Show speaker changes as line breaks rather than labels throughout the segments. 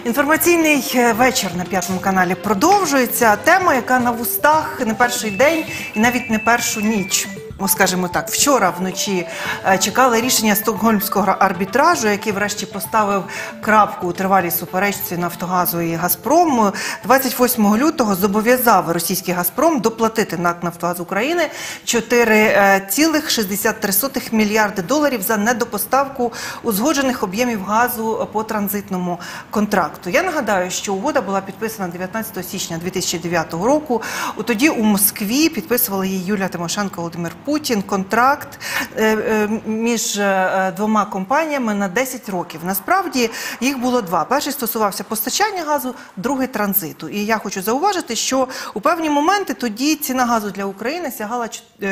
Інформаційний вечір на П'ятому каналі продовжується. Тема, яка на вустах не перший день і навіть не першу ніч. Ну, скажімо так, вчора вночі чекали рішення Стокгольмського арбітражу, який врешті поставив крапку у тривалій суперечці Нафтогазу і Газпрому. 28 лютого зобов'язав російський Газпром доплатити НАК «Нафтогаз України» 4,63 мільярди доларів за недопоставку узгоджених об'ємів газу по транзитному контракту. Я нагадаю, що угода була підписана 19 січня 2009 року. Тоді у Москві підписували її Юлія Тимошенко, Володимир Путін, контракт між двома компаніями на 10 років. Насправді їх було два. Перший стосувався постачання газу, другий – транзиту. І я хочу зауважити, що у певні моменти тоді ціна газу для України сягала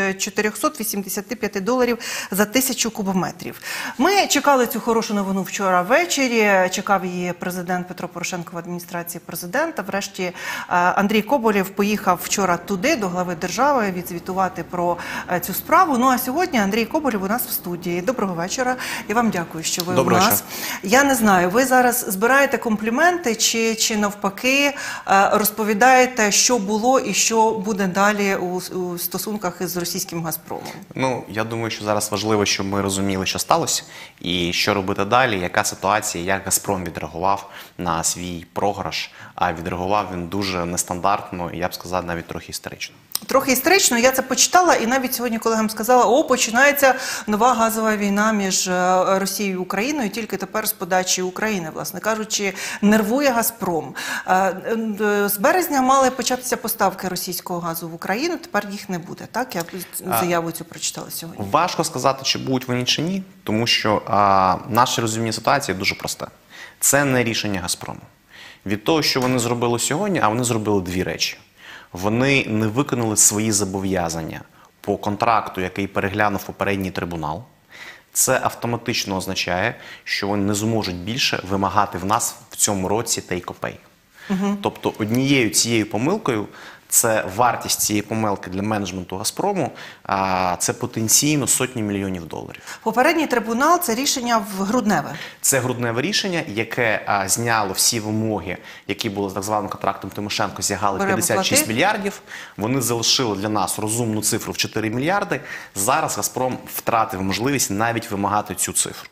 485 доларів за 1000 кубометрів. Ми чекали цю хорошу новину вчора ввечері, чекав її президент Петро Порошенко в адміністрації президента. Врешті Андрій Коболєв поїхав вчора туди, до глави держави, відзвітувати про цю справу. Ну а сьогодні Андрій Коболєв у нас в студії. Доброго вечора. Я вам дякую, що ви у нас. Я не знаю, ви зараз збираєте компліменти чи навпаки розповідаєте, що було і що буде далі у стосунках із російським Газпромом?
Ну, я думаю, що зараз важливо, щоб ми розуміли, що сталося і що робити далі, яка ситуація, як Газпром відреагував на свій програш, а відреагував він дуже нестандартно і, я б сказав, навіть трохи історично.
Трохи історично, я це почитала і навіть сьогодні колегам сказала, починається нова газова війна між Росією і Україною, тільки тепер з подачі України, власне кажучи, нервує Газпром. З березня мали початися поставки російського газу в Україну, тепер їх не буде, так? Я заяву цю прочитала сьогодні.
Важко сказати, чи будуть вони, чи ні, тому що наше розуміння ситуації дуже просте. Це не рішення Газпрому. Від того, що вони зробили сьогодні, а вони зробили дві речі. Вони не виконали свої зобов'язання по контракту, який переглянув попередній трибунал. Це автоматично означає, що вони не зможуть більше вимагати в нас в цьому році take-or-pay. Тобто однією цією помилкою, це вартість цієї помилки для менеджменту Газпрому, це потенційно сотні мільйонів доларів.
Попередній трибунал – це рішення в грудневе? Це
грудневе рішення, яке зняло всі вимоги, які були з так званим контрактом Тимошенко, сягали 56 мільярдів. Вони залишили для нас розумну цифру в 4 мільярди. Зараз Газпром втратив можливість навіть вимагати цю цифру.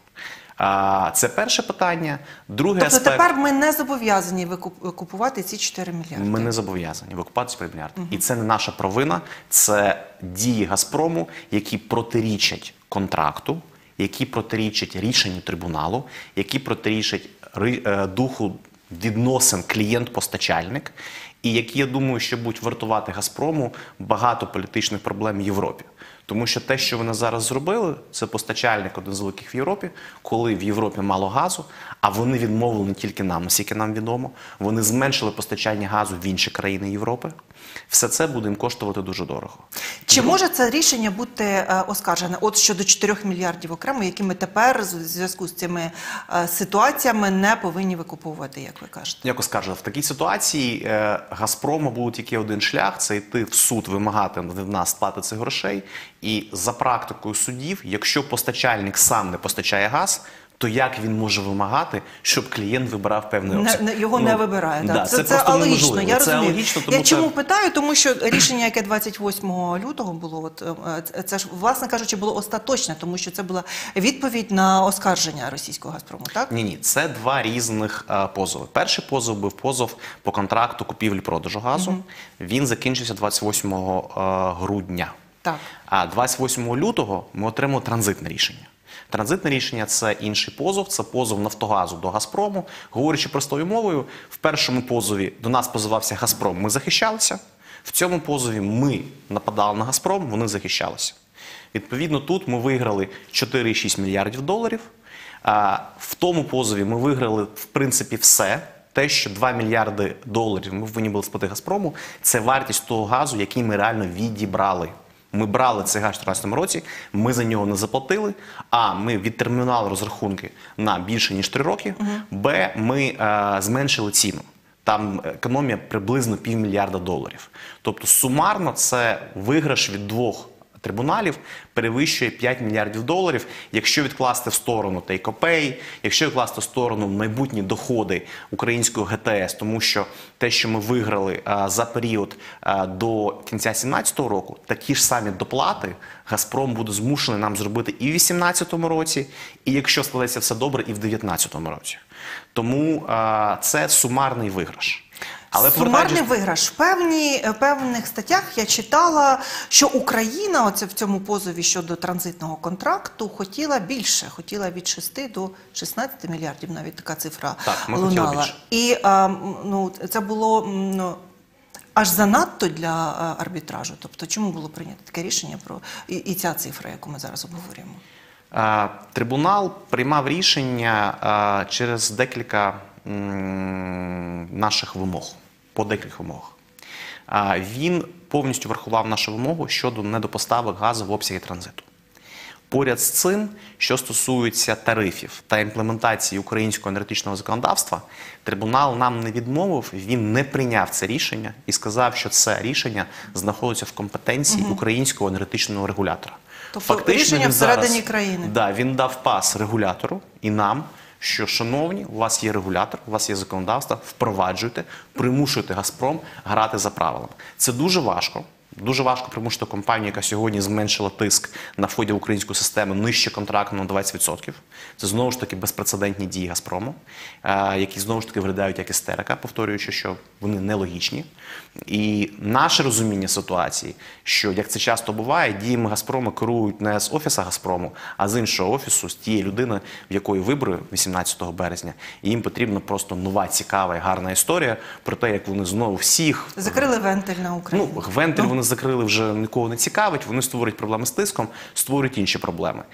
Це перше питання. Другий аспект...
Тобто тепер ми не зобов'язані викупувати ці 4 мільярди?
Ми не зобов'язані викупати 4 мільярди. І це не наша провина, це дії Газпрому, які протирічать контракту, які протирічать рішенню трибуналу, які протирічать духу відносин клієнт-постачальник, і які, я думаю, що будуть вартувати Газпрому багато політичних проблем в Європі. Тому що те, що вони зараз зробили, це постачальник один з великих в Європі, коли в Європі мало газу, а вони відмовили не тільки нам, наскільки нам відомо, вони зменшили постачання газу в інші країни Європи. Все це буде їм коштувати дуже дорого.
Чи може це рішення бути оскаржене? От щодо 4 мільярдів окремо, які ми тепер в зв'язку з цими ситуаціями не повинні викуповувати, як ви кажете?
Як оскаржено? В такій ситуації Газпрому буде тільки один шлях – це йти в суд, вимагати від нас сплати цих грошей. І за практикою судів, якщо постачальник сам не постачає газ, то як він може вимагати, щоб клієнт вибирав певний обсяг?
Його не вибирає.
Да,
це алогічно, я розумію.
Я
чому питаю? Тому що рішення, яке 28 лютого було, це ж, власне кажучи, було остаточне, тому що це була відповідь на оскарження російського Газпрому, так?
Ні, це два різних позови. Перший позов був позов по контракту купівлі-продажу газу. Він закінчився 28 грудня.
Так.
А 28 лютого ми отримали транзитне рішення. Транзитне рішення – це інший позов, це позов Нафтогазу до Газпрому. Говорячи простою мовою, в першому позові до нас позивався Газпром, ми захищалися. В цьому позові ми нападали на Газпром, вони захищалися. Відповідно, тут ми виграли 4,6 мільярдів доларів. В тому позові ми виграли, в принципі, все. Те, що 2 мільярди доларів ми повинні були сплатити Газпрому, це вартість того газу, який ми реально відібрали. Ми брали цей газ в 2014 році, ми за нього не заплатили, а ми відтермінували розрахунки на більше, ніж 3 роки, б, ми зменшили ціну. Там економія приблизно $500 мільярда. Тобто сумарно це виграш від двох трибуналів перевищує 5 мільярдів доларів, якщо відкласти в сторону take-or-pay, якщо відкласти в сторону майбутні доходи українського ГТС, тому що те, що ми виграли за період до кінця 2017 року, такі ж самі доплати «Газпром» буде змушений нам зробити і в 2018 році, і якщо складеться все добре, і в 2019 році. Тому це сумарний виграш.
Але сумарний виграш. В певних статтях я читала, що Україна оце в цьому позові щодо транзитного контракту хотіла більше, хотіла від 6 до 16 мільярдів, навіть така цифра лунала. І це було аж занадто для арбітражу. Тобто чому було прийнято таке рішення і ця цифра, яку ми зараз обговорюємо?
Трибунал приймав рішення через декілька наших вимог, по декілька вимогах. Він повністю врахував нашу вимогу щодо недопоставок газу в обсягі транзиту. Поряд з цим, що стосується тарифів та імплементації українського енергетичного законодавства, трибунал нам не відмовив, він не прийняв це рішення і сказав, що це рішення знаходиться в компетенції українського енергетичного регулятора.
Тобто рішення всередині країни.
Да, він дав пас регулятору і нам, що, шановні, у вас є регулятор, у вас є законодавство, впроваджуйте, примушуйте «Газпром» грати за правилами. Це дуже важко. Дуже важко примусити компанію, яка сьогодні зменшила тиск на вході в українську систему нижче контракту на 20%. Це знову ж таки безпрецедентні дії «Газпрому», які знову ж таки виглядають як істерика, повторюючи, що вони нелогічні. І наше розуміння ситуації, що, як це часто буває, діями «Газпрому» керують не з офісу «Газпрому», а з іншого офісу, з тієї людини, в якої вибори 18 березня. І їм потрібна просто нова, цікава і гарна історія про те, як вони знову всіх...
Закрили вентиль на Україну.
Вентиль вони закрили, вже нікого не цікавить, вони створюють проблеми з тиском, створюють інші проблеми.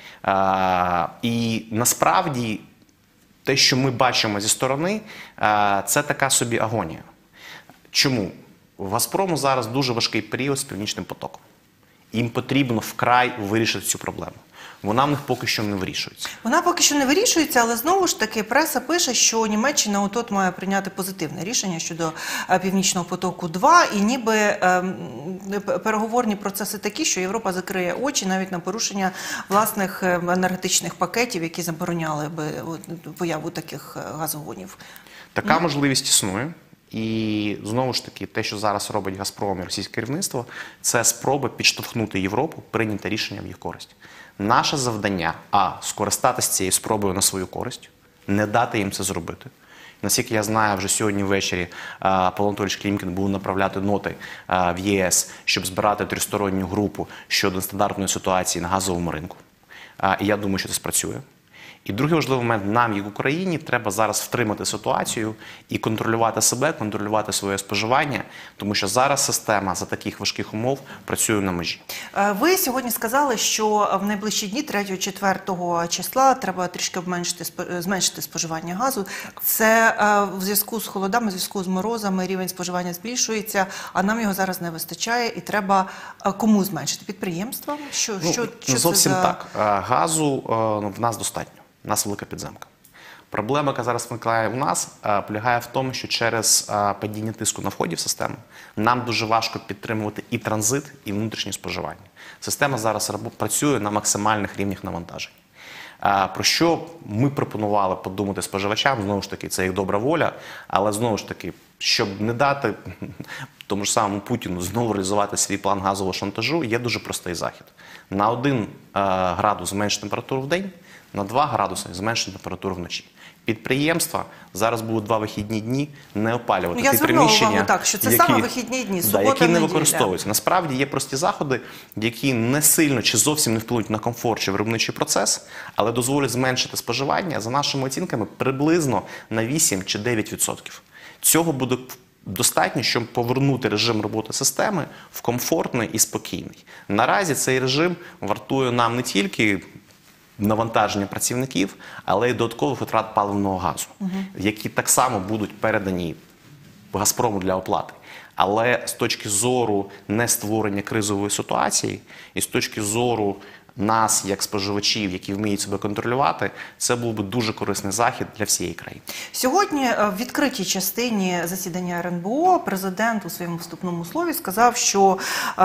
І насправді те, що ми бачимо зі сторони, це така собі агонія. Чому? В «Газпрому» зараз дуже важкий період з «Північним потоком». Їм потрібно вкрай вирішити цю проблему. Вона в них поки що не вирішується.
Вона поки що не вирішується, але знову ж таки преса пише, що Німеччина от має прийняти позитивне рішення щодо «Північного потоку-2», і ніби переговорні процеси такі, що Європа закриє очі навіть на порушення власних енергетичних пакетів, які забороняли би появу таких газогонів.
Така можливість існує. І, знову ж таки, те, що зараз робить «Газпром» і російське керівництво, це спроба підштовхнути Європу, прийняти рішення в їх користь. Наше завдання – скористатися цією спробою на свою користь, не дати їм це зробити. Наскільки я знаю, вже сьогодні ввечері Павло Анатолійович Клімкін буде направляти ноти в ЄС, щоб збирати тристоронню групу щодо нестандартної ситуації на газовому ринку. І я думаю, що це спрацює. І другий важливий момент, нам, як Україні, треба зараз втримати ситуацію і контролювати себе, контролювати своє споживання, тому що зараз система за таких важких умов працює на межі.
Ви сьогодні сказали, що в найближчі дні, 3-4 числа, треба трішки зменшити споживання газу. Це в зв'язку з холодами, в зв'язку з морозами, рівень споживання збільшується, а нам його зараз не вистачає, і треба кому зменшити? Підприємствам?
Зовсім так. Газу в нас достатньо. У нас велика підземка. Проблема, яка зараз виникає в нас, полягає в тому, що через падіння тиску на вході в систему нам дуже важко підтримувати і транзит, і внутрішнє споживання. Система зараз працює на максимальних рівнях навантажень. Про що ми пропонували подумати споживачам, знову ж таки, це їх добра воля, але знову ж таки, щоб не дати тому ж самому Путіну знову реалізувати свій план газового шантажу, є дуже простий захід. На 1 градус зменшити температуру в день, на 2 градуси зменшити температуру вночі. Підприємства зараз будуть 2 вихідні дні не опалювати ті приміщення,
так, що це саме вихідні дні, субота,
які не використовуються. Насправді є прості заходи, які не сильно чи зовсім не впливають на комфорт чи виробничий процес, але дозволять зменшити споживання, за нашими оцінками, приблизно на 8 чи 9%. Цього буде достатньо, щоб повернути режим роботи системи в комфортний і спокійний. Наразі цей режим вартує нам не тільки навантаження працівників, але й додаткових витрат паливного газу, які так само будуть передані «Газпрому» для оплати. Але з точки зору не створення кризової ситуації і з точки зору нас, як споживачів, які вміють себе контролювати, це був би дуже корисний захід для всієї країни.
Сьогодні в відкритій частині засідання РНБО президент у своєму вступному слові сказав, що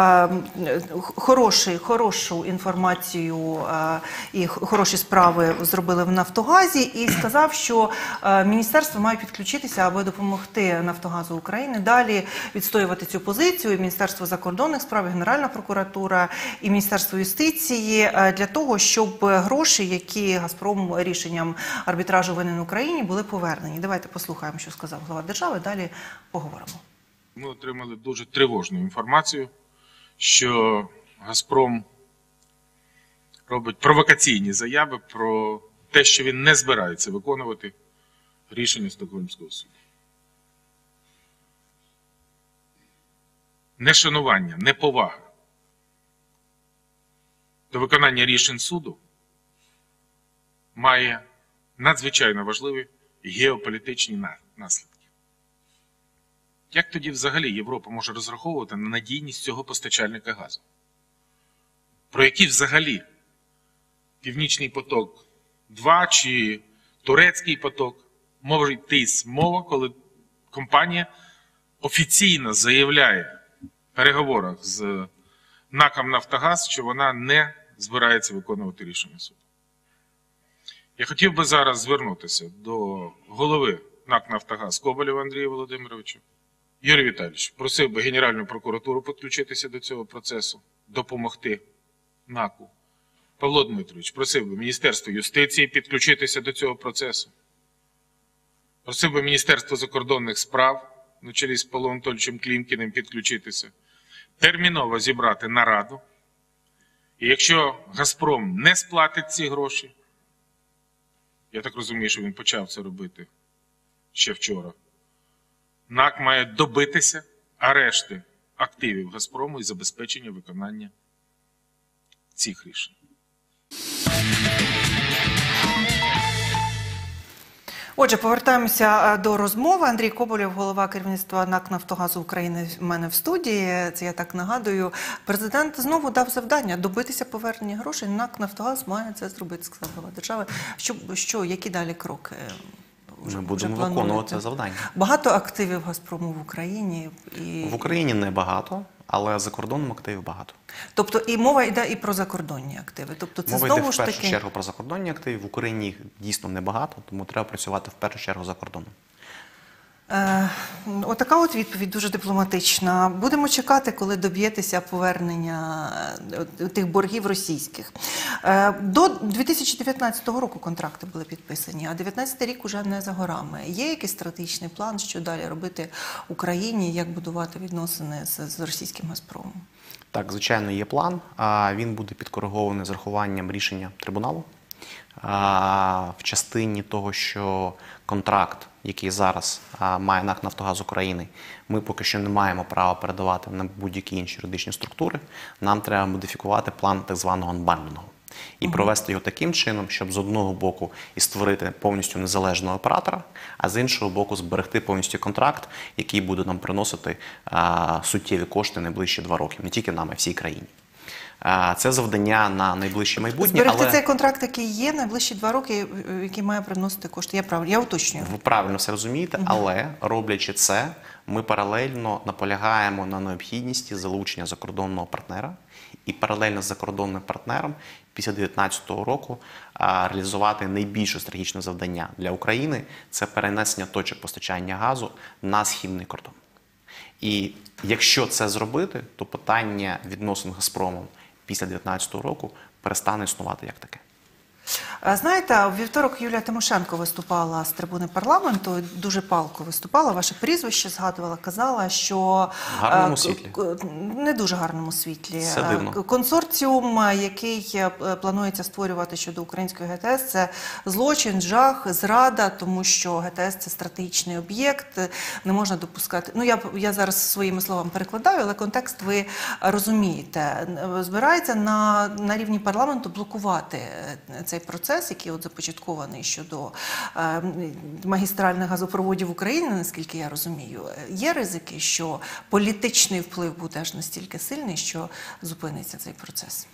хорошу інформацію і хороші справи зробили в Нафтогазі, і сказав, що міністерство має підключитися, аби допомогти Нафтогазу України далі відстоювати цю позицію. І Міністерство закордонних справ, і Генеральна прокуратура, і Міністерство юстиції для того, щоб гроші, які «Газпром» рішенням арбітражу винен Україні, були повернені. Давайте послухаємо, що сказав глава держави, далі поговоримо.
Ми отримали дуже тривожну інформацію, що «Газпром» робить провокаційні заяви про те, що він не збирається виконувати рішення Стокгольмського суду. Нешанування, неповага до виконання рішень суду має надзвичайно важливі геополітичні наслідки. Як тоді взагалі Європа може розраховувати на надійність цього постачальника газу? Про які взагалі Північний поток-2 чи Турецький поток може йти мова, коли компанія офіційно заявляє в переговорах з НАКом «Нафтогаз», що вона не збирається виконувати рішення суду? Я хотів би зараз звернутися до голови НАК «Нафтогаз» Коболєва Андрія Володимировича. Юрій Віталійович, просив би Генеральну прокуратуру підключитися до цього процесу, допомогти НАКу. Павло Дмитрович, просив би Міністерство юстиції підключитися до цього процесу. Просив би Міністерство закордонних справ, на чолі з Павлом Анатолійовичем Клімкіним, підключитися. Терміново зібрати нараду. І якщо «Газпром» не сплатить ці гроші, я так розумію, що він почав це робити ще вчора, НАК має добитися арешти активів «Газпрому» і забезпечення виконання цих рішень.
Отже, повертаємося до розмови. Андрій Коболєв, голова керівництва НАК «Нафтогазу України» в мене в студії. Це я так нагадую. Президент знову дав завдання добитися повернення грошей. НАК «Нафтогаз» має це зробити, сказав глава держави. Які далі кроки?
Ми будемо виконувати завдання.
Багато активів «Газпрому» в Україні?
В Україні не багато, але за кордоном активів багато.
Тобто і мова йде і про закордонні активи? Тобто це
мова
знову
йде в
ж
першу
таки...
чергу про закордонні активи. В Україні їх дійсно небагато, тому треба працювати в першу чергу за кордоном.
Отака от відповідь дуже дипломатична. Будемо чекати, коли доб'єтеся повернення тих боргів російських. До 2019 року контракти були підписані, а 2019 рік уже не за горами. Є якийсь стратегічний план, що далі робити Україні, як будувати відносини з російським «Газпромом»?
Так, звичайно, є план. Він буде підкоригований з урахуванням рішення трибуналу. В частині того, що контракт, який зараз має НАК «Нафтогаз України», ми поки що не маємо права передавати на будь-які інші юридичні структури, нам треба модифікувати план так званого анбандлінгу. І провести його таким чином, щоб з одного боку і створити повністю незалежного оператора, а з іншого боку зберегти повністю контракт, який буде нам приносити суттєві кошти найближчі 2 роки, не тільки нам, а всій країні. Це завдання на найближче майбутнє.
Зберегти цей контракт, який є, найближчі 2 роки, який має приносити кошти. Я уточнюю.
Ви правильно все розумієте, але роблячи це, ми паралельно наполягаємо на необхідності залучення закордонного партнера і паралельно з закордонним партнером після 2019 року реалізувати найбільше стратегічне завдання для України – це перенесення точок постачання газу на східний кордон. І якщо це зробити, то питання відносин з «Газпромом» після 2019 року перестане існувати як таке.
Знаєте, у вівторок Юлія Тимошенко виступала з трибуни парламенту, дуже палко виступала, ваше прізвище згадувала, казала, що...
В гарному світлі.
Не дуже гарному світлі.
Це дивно.
Консорціум, який планується створювати щодо української ГТС, це злочин, жах, зрада, тому що ГТС – це стратегічний об'єкт, не можна допускати... Ну, я зараз своїми словами перекладаю, але контекст ви розумієте. Збирається на рівні парламенту блокувати цей процес, який от започаткований щодо магістральних газопроводів України, наскільки я розумію. Є ризики, що політичний вплив буде аж настільки сильний, що зупиниться цей процес?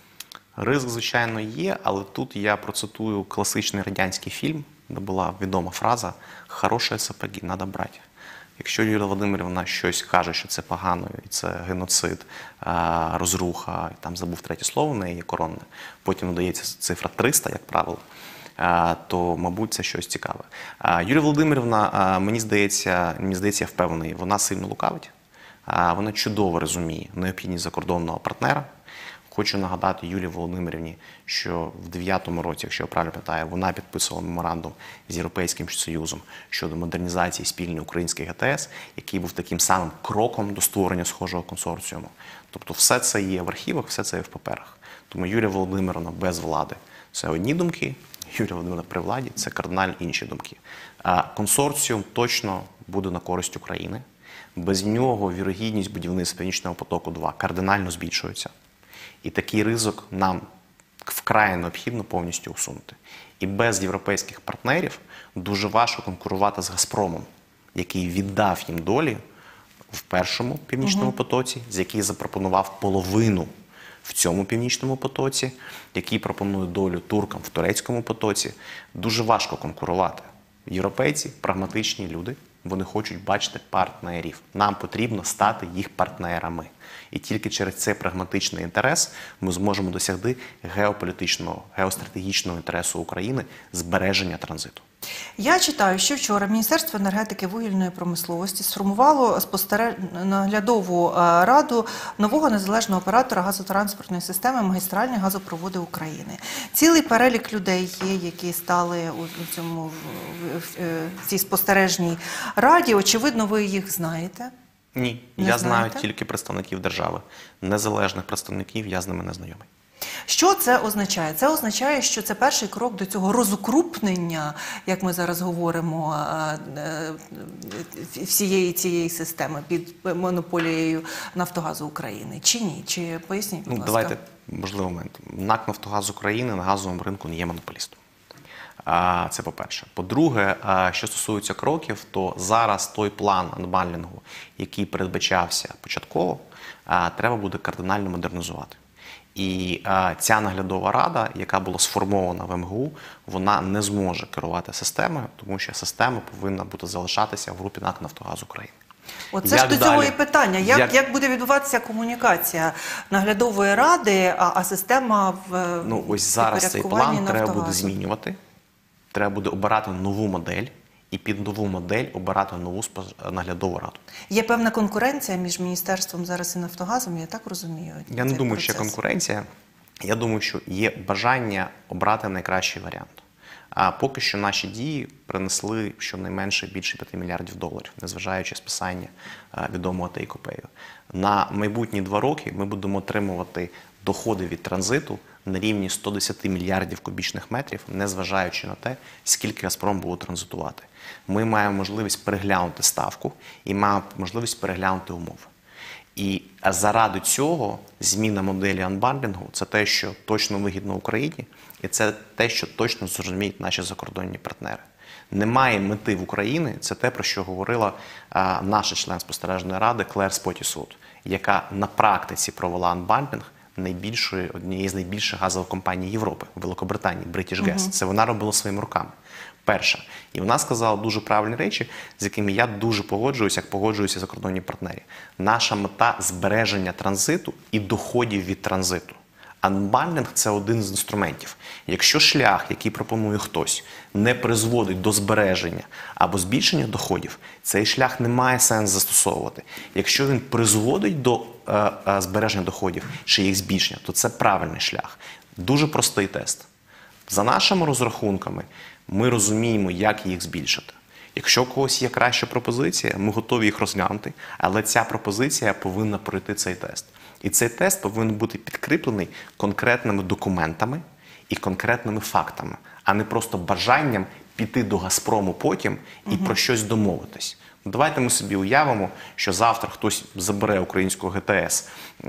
Ризик, звичайно, є, але тут я процитую класичний радянський фільм, де була відома фраза «хороші сапоги треба брати». Якщо Юлія Володимирівна щось каже, що це погано, і це геноцид, розруха, і там забув третє слово, в неї є коронне, потім додається цифра 300, як правило, то, мабуть, це щось цікаве. Юлія Володимирівна, мені здається, я впевнений, вона сильно лукавить, вона чудово розуміє необхідність закордонного партнера. Хочу нагадати Юлії Володимирівні, що в 2009 році, якщо я правильно пам'ятаю, вона підписувала меморандум з Європейським Союзом щодо модернізації спільної української ГТС, який був таким самим кроком до створення схожого консорціуму. Тобто все це є в архівах, все це є в паперах. Тому Юлія Володимирівна без влади – це одні думки, Юлія Володимирівна при владі – це кардинально інші думки. Консорціум точно буде на користь України. Без нього вірогідність будівництва Північного потоку-2 кардинально збільшується. І такий ризик нам вкрай необхідно повністю усунути. І без європейських партнерів дуже важко конкурувати з «Газпромом», який віддав їм долі в першому Північному потоці, з який запропонував половину в цьому Північному потоці, який пропонує долю туркам в турецькому потоці. Дуже важко конкурувати. Європейці – прагматичні люди, вони хочуть бачити партнерів. Нам потрібно стати їх партнерами. І тільки через цей прагматичний інтерес ми зможемо досягти геополітичного, геостратегічного інтересу України – збереження транзиту.
Я читаю, що вчора Міністерство енергетики і вугільної промисловості сформувало наглядову раду нового незалежного оператора газотранспортної системи «Магістральні газопроводи України». Цілий перелік людей є, які стали в цій спостережній раді. Очевидно, ви їх знаєте?
Ні, я знаю тільки представників держави. Незалежних представників я з ними не знайомий.
Що це означає? Це означає, що це перший крок до цього розукрупнення, як ми зараз говоримо, всієї цієї системи під монополією «Нафтогазу України». Чи ні? Чи поясніть, будь ласка?
Давайте, можливо, момент. НАК «Нафтогаз України» на газовому ринку не є монополістом. Це по-перше. По-друге, що стосується кроків, то зараз той план анбандлінгу, який передбачався початково, треба буде кардинально модернізувати. І ця наглядова рада, яка була сформована в МГУ, вона не зможе керувати системою, тому що система повинна буде залишатися в групі НАК «Нафтогаз України».
Оце ж до цього і питання. Як буде відбуватися комунікація наглядової ради, а система в
ось зараз цей план треба буде змінювати. Треба буде обирати нову модель і під нову модель обирати нову наглядову раду.
Є певна конкуренція між міністерством зараз і «Нафтогазом», я так розумію?
Я не думаю, що є конкуренція. Я думаю, що є бажання обрати найкращий варіант. А поки що наші дії принесли щонайменше більше 5 мільярдів доларів, незважаючи списання відомого take-or-pay. На майбутні 2 роки ми будемо отримувати доходи від транзиту на рівні 110 мільярдів кубічних метрів, незважаючи на те, скільки «Газпром» буде транзитувати. Ми маємо можливість переглянути ставку і маємо можливість переглянути умови. І заради цього зміна моделі анбандлінгу – це те, що точно вигідно Україні, і це те, що точно зрозуміють наші закордонні партнери. Немає мети в Україні, це те, про що говорила наша член спостережної ради Клер Спотісвуд, яка на практиці провела анбандлінг однієї з найбільших газових компаній Європи, Великобританії, British Gas. Це вона робила своїми руками. Перша. І вона сказала дуже правильні речі, з якими я дуже погоджуюся, як погоджуюся закордонні партнери. Наша мета – збереження транзиту і доходів від транзиту. Анбандлінг – це один з інструментів. Якщо шлях, який пропонує хтось, не призводить до збереження або збільшення доходів, цей шлях не має сенсу застосовувати. Якщо він призводить до збереження доходів чи їх збільшення, то це правильний шлях. Дуже простий тест. За нашими розрахунками, ми розуміємо, як їх збільшити. Якщо у когось є краща пропозиція, ми готові їх розглянути, але ця пропозиція повинна пройти цей тест. І цей тест повинен бути підкріплений конкретними документами і конкретними фактами, а не просто бажанням піти до «Газпрому» потім і про щось домовитись. Давайте ми собі уявимо, що завтра хтось забере українську ГТС,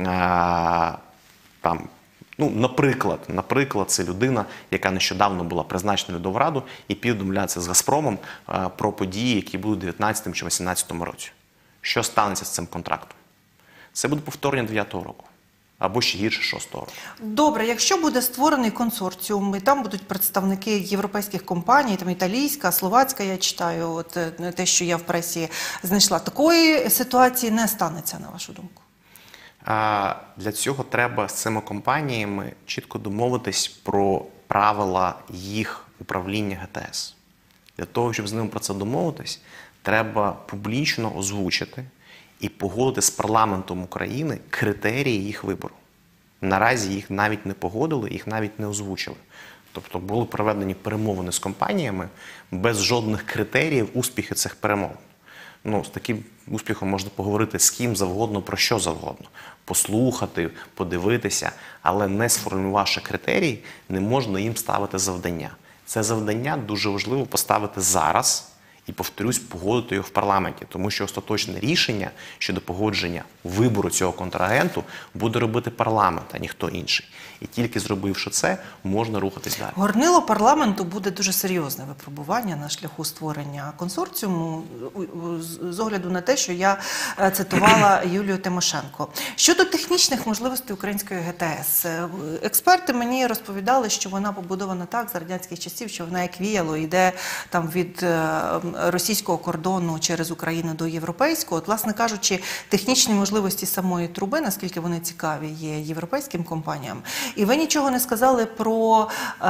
наприклад, це людина, яка нещодавно була призначена в Раду і піде домовлятися з «Газпромом» про події, які будуть у 2019 чи 2018 році. Що станеться з цим контрактом? Це буде повторення 2009 року. або ще гірше 6-го року.
Добре, якщо буде створений консорціум, і там будуть представники європейських компаній, там італійська, словацька, я читаю, от те, що я в пресі знайшла, такої ситуації не станеться, на вашу думку?
Для цього треба з цими компаніями чітко домовитись про правила їх управління ГТС. Для того, щоб з ними про це домовитись, треба публічно озвучити і погодити з парламентом України критерії їх вибору. Наразі їх навіть не погодили, їх навіть не озвучили. Тобто були проведені перемовини з компаніями без жодних критеріїв успіху цих перемовин. З таким успіхом можна поговорити з ким завгодно, про що завгодно. Послухати, подивитися, але не сформулювавши критерії, не можна їм ставити завдання. Це завдання дуже важливо поставити зараз і, повторюсь, погодити його в парламенті, тому що остаточне рішення щодо погодження вибору цього контрагенту буде робити парламент, а ніхто інший. І тільки зробивши це, можна рухатись далі.
Горнило парламенту буде дуже серйозне випробування на шляху створення консорціуму, з огляду на те, що я цитувала Юлію Тимошенко. Щодо технічних можливостей української ГТС, експерти мені розповідали, що вона побудована так за радянських часів, що вона як віяло йде там від російського кордону через Україну до європейського. От, власне кажучи, технічні можливості самої труби, наскільки вони цікаві, є європейським компаніям. І ви нічого не сказали про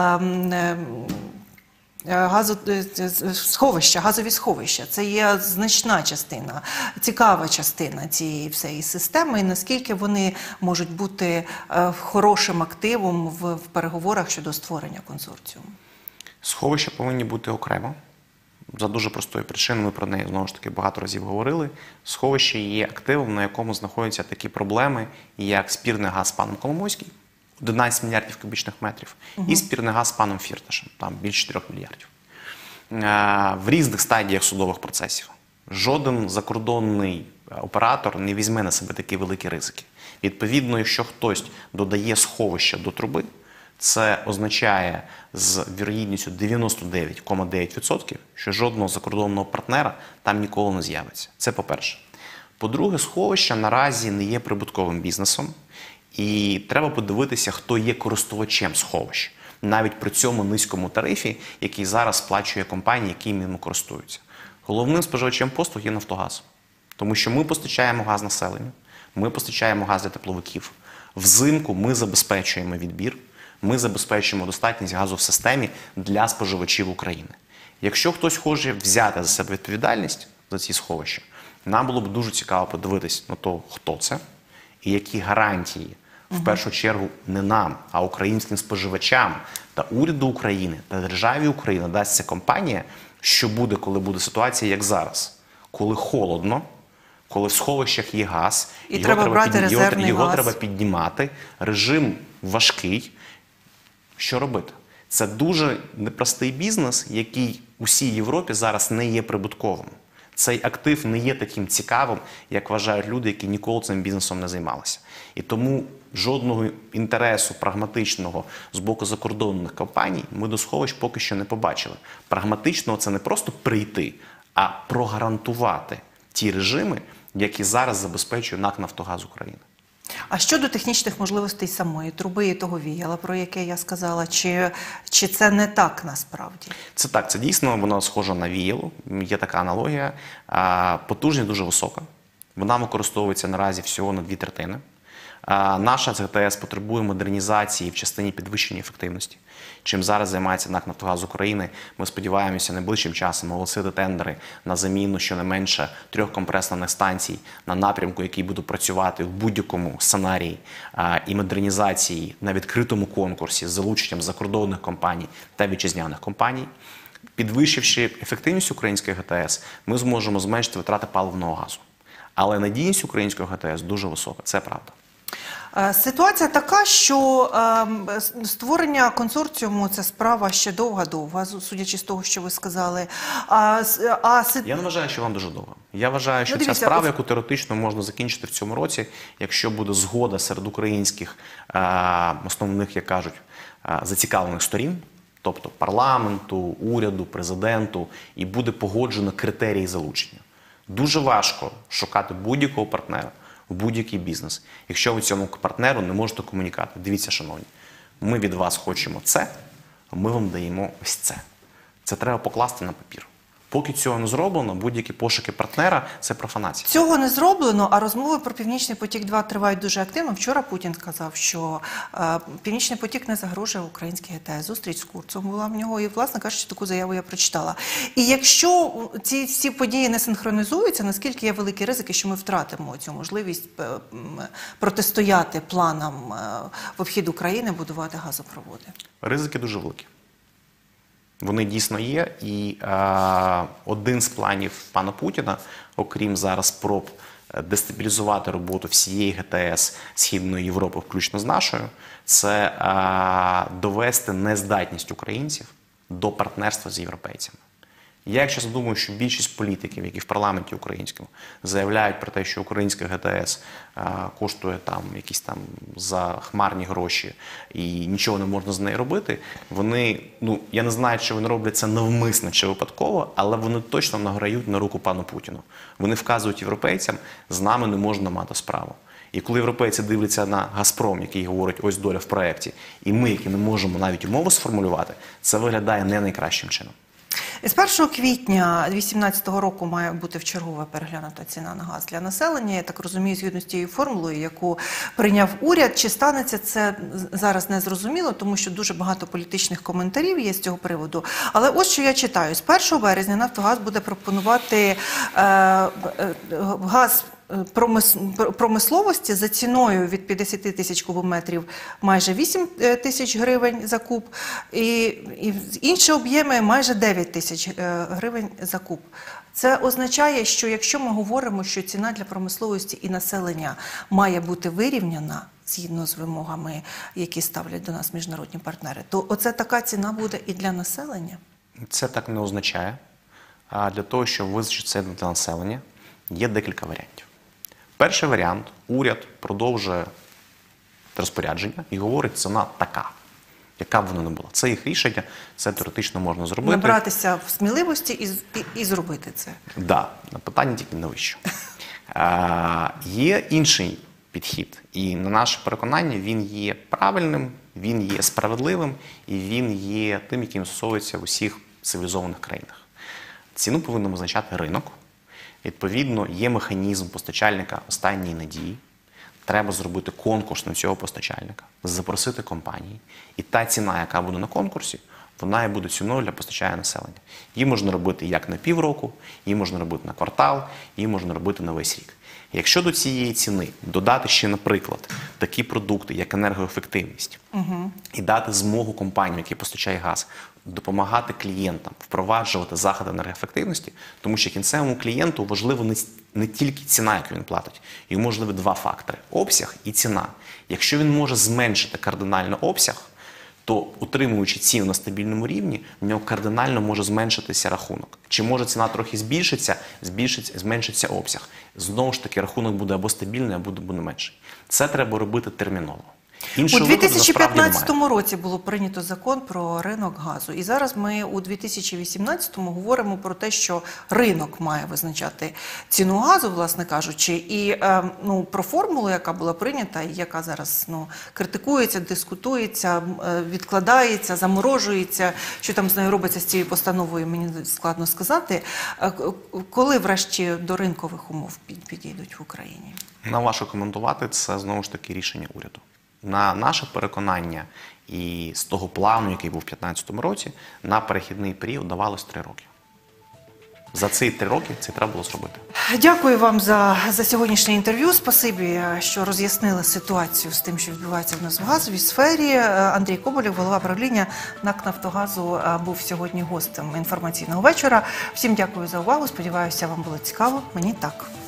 газові сховища. Це є значна частина, цікава частина цієї всієї системи, і наскільки вони можуть бути хорошим активом в переговорах щодо створення консорціуму.
Сховища повинні бути окремо. За дуже простою причиною, ми про неї, знову ж таки, багато разів говорили. Сховище є активом, на якому знаходяться такі проблеми, як спірний газ з паном Коломойським, 11 мільярдів кубічних метрів, і спірний газ з паном Фірташем, там більше 4 мільярдів. В різних стадіях судових процесів. Жоден закордонний оператор не візьме на себе такі великі ризики. Відповідно, якщо хтось додає сховище до труби, це означає з вірогідністю 99,9%, що жодного закордонного партнера там ніколи не з'явиться. Це по-перше. По-друге, сховища наразі не є прибутковим бізнесом, і треба подивитися, хто є користувачем сховища. Навіть при цьому низькому тарифі, який зараз сплачує компанії, які ним користуються. Головним споживачем послуг є «Нафтогаз». Тому що ми постачаємо газ населенню, ми постачаємо газ для тепловиків. Взимку ми забезпечуємо відбір, ми забезпечуємо достатність газу в системі для споживачів України. Якщо хтось хоче взяти за себе відповідальність за ці сховища, нам було б дуже цікаво подивитись на те, хто це і які гарантії, в першу чергу, не нам, а українським споживачам та уряду України та державі України дасть ця компанія, що буде, коли буде ситуація, як зараз. Коли холодно, коли в сховищах є газ,
і його
треба піднімати, режим важкий. Що робити? Це дуже непростий бізнес, який у всій Європі зараз не є прибутковим. Цей актив не є таким цікавим, як вважають люди, які ніколи цим бізнесом не займалися. І тому жодного інтересу прагматичного з боку закордонних компаній ми до сховищ поки що не побачили. Прагматичного – це не просто прийти, а прогарантувати ті режими, які зараз забезпечує НАК «Нафтогаз України».
А щодо технічних можливостей самої труби і того віяла, про яке я сказала, чи це не так насправді?
Це так, це дійсно, воно схоже на віяло, є така аналогія. Потужність дуже висока, вона використовується наразі всього на 2/3. Наша ГТС потребує модернізації в частині підвищення ефективності. Чим зараз займається НАК «Нафтогаз України», ми сподіваємося найближчим часом оголосити тендери на заміну щонайменше 3 компресорних станцій на напрямку, який буде працювати в будь-якому сценарії, і модернізації на відкритому конкурсі з залученням закордонних компаній та вітчизняних компаній. Підвищивши ефективність української ГТС, ми зможемо зменшити витрати паливного газу. Але надійність української ГТС дуже висока, це правда.
Ситуація така, що створення консорціуму – це справа ще довга, судячи з того, що ви сказали.
Я не вважаю, що вам дуже довго. Я вважаю, що ця справа, яку теоретично можна закінчити в цьому році, якщо буде згода серед українських основних, як кажуть, зацікавлених сторін, тобто парламенту, уряду, президенту, і буде погоджено критерії залучення. Дуже важко шукати будь-якого партнера в будь-який бізнес. Якщо ви цьому партнеру не можете комунікувати, дивіться, шановні, ми від вас хочемо це, ми вам даємо ось це. Це треба покласти на папір. Поки цього не зроблено, будь-які пошуки партнера – це профанація.
Цього не зроблено, а розмови про «Північний потік-2» тривають дуже активно. Вчора Путін сказав, що «Північний потік» не загрожує українській ГТС. Зустріч з Курцем була в нього, і, власне кажучи, таку заяву я прочитала. І якщо ці всі події не синхронізуються, наскільки є великі ризики, що ми втратимо цю можливість протистояти планам в обхід України будувати газопроводи?
Ризики дуже великі. Вони дійсно є, і один з планів пана Путіна, окрім зараз спроб дестабілізувати роботу всієї ГТС Східної Європи, включно з нашою, це довести нездатність українців до партнерства з європейцями. Я, якщо задумую, що більшість політиків, які в парламенті українському заявляють про те, що українська ГТС коштує там якісь там захмарні гроші і нічого не можна з нею робити, вони, я не знаю, чи вони роблять це навмисно чи випадково, але вони точно награють на руку пану Путіну. Вони вказують європейцям, з нами не можна мати справу. І коли європейці дивляться на «Газпром», який говорить «ось доля в проєкті», і ми, які не можемо навіть умови сформулювати, це виглядає не найкращим чином.
З 1 квітня 2018 року має бути вчергове переглянута ціна на газ для населення. Я так розумію, згідно з тією формулою, яку прийняв уряд. Чи станеться це зараз не зрозуміло, тому що дуже багато політичних коментарів є з цього приводу. Але ось що я читаю. З 1 березня «Нафтогаз» буде пропонувати газ промисловості за ціною від 50 тисяч кубометрів майже 8 тисяч гривень за куб, і інші об'єми майже 9 тисяч гривень за куб. Це означає, що якщо ми говоримо, що ціна для промисловості і населення має бути вирівняна згідно з вимогами, які ставлять до нас міжнародні партнери, то оце така ціна буде і для населення?
Це так не означає. А для того, щоб визначити це для населення, є декілька варіантів. Перший варіант – уряд продовжує розпорядження і говорить, ціна така, яка б вона не була. Це їх рішення, це теоретично можна зробити.
Набратися в сміливості і зробити це.
Так, питання тільки не вище. Є інший підхід, і на наше переконання він є правильним, він є справедливим, і він є тим, яким стосується в усіх цивілізованих країнах. Ціну повинен визначати ринок. Відповідно, є механізм постачальника останньої надії. Треба зробити конкурс на цього постачальника, запросити компанії. І та ціна, яка буде на конкурсі, вона і буде ціною для постачання населення. Її можна робити як на півроку, її можна робити на квартал, її можна робити на весь рік. Якщо до цієї ціни додати ще, наприклад, такі продукти, як енергоефективність, і дати змогу компаніям, які постачають газ, допомагати клієнтам впроваджувати заходи енергоефективності, тому що кінцевому клієнту важливо не тільки ціна, яку він платить. Йому можливі два фактори – обсяг і ціна. Якщо він може зменшити кардинально обсяг, то, утримуючи ціну на стабільному рівні, в нього кардинально може зменшитися рахунок. Чи може ціна трохи зменшиться обсяг. Знову ж таки, рахунок буде або стабільний, або буде менший. Це треба робити терміново.
У 2015 році було прийнято закон про ринок газу. І зараз ми у 2018-му говоримо про те, що ринок має визначати ціну газу, власне кажучи. І про формулу, яка була прийнята, і яка зараз критикується, дискутується, відкладається, заморожується. Що там з нею робиться з цією постановою, мені складно сказати. Коли врешті до ринкових умов підійдуть в Україні?
На ваше коментувати, це знову ж таки рішення уряду. На наше переконання і з того плану, який був у 2015 році, на перехідний період давалось 3 роки. За ці 3 роки це треба було зробити.
Дякую вам за сьогоднішнє інтерв'ю. Спасибі, що роз'яснили ситуацію з тим, що відбувається в нас в газовій сфері. Андрій Коболєв, голова правління НАК «Нафтогазу», був сьогодні гостем інформаційного вечора. Всім дякую за увагу. Сподіваюся, вам було цікаво. Мені так.